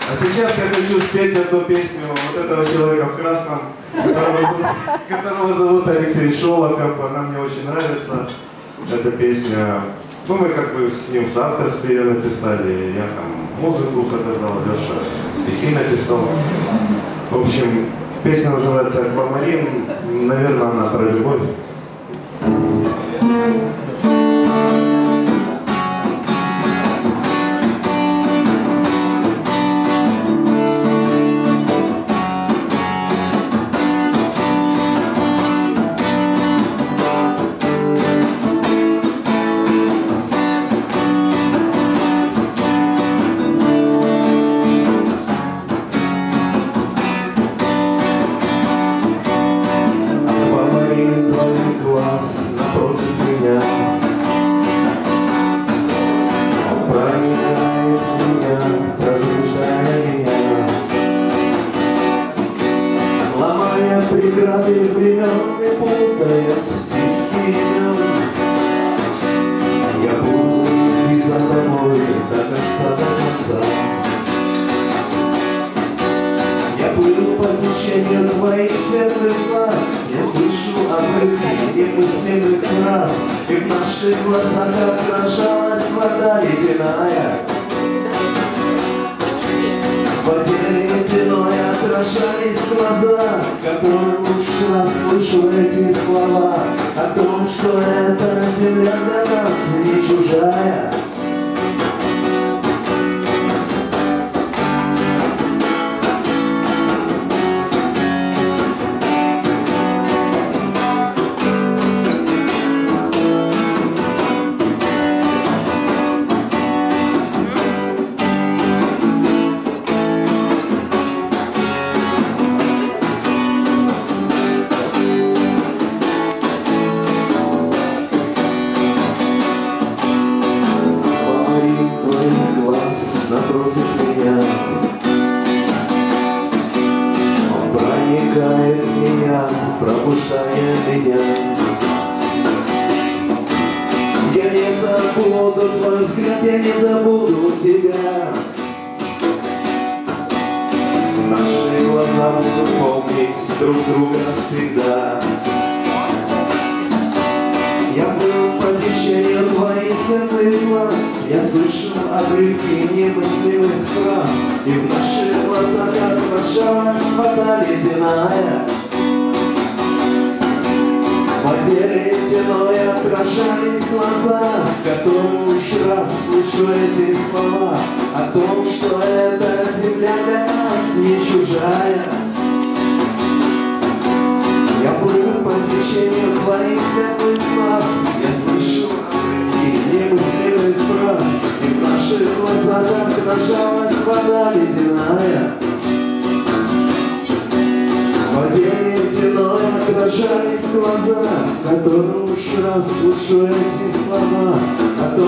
А сейчас я хочу спеть одну песню вот этого человека в красном, которого зовут Алексей Шолоков. Она мне очень нравится, эта песня. Ну, мы как бы с ним в соавторстве ее написали. Я там музыку подобрал, Леша стихи написал. В общем, песня называется «Аквамарин». Наверное, она про любовь. Преграды времен и путаясь в списке имен, я буду идти за тобой до конца, до конца. Я плыву по течению твоих светлых глаз, я слышу обрывки немыслимых фраз, и в наших глазах отражалась вода ледяная. В воде ледяной отражались глаза, которые уж раз слышу эти слова о том, что эта земля для нас не чужая. Напротив меня, он проникает в меня, пробуждая меня. Я не забуду твой взгляд, я не забуду тебя. Наши глаза будут помнить друг друга навсегда. Я был по течению твоих светлых глаз, я слышу обрывки немыслимых фраз, и в наших глазах отражалась вода ледяная. В воде ледяной отражались глаза, которые уж раз слышу эти слова о том, что эта земля для нас не чужая. Я плыву по течению твоих светлых глаз, я слышу обрывки немыслимых фраз, и в наших глазах отражалась вода ледяная. В воде ледяной отражались глаза, которые уж раз слышу эти слова о том,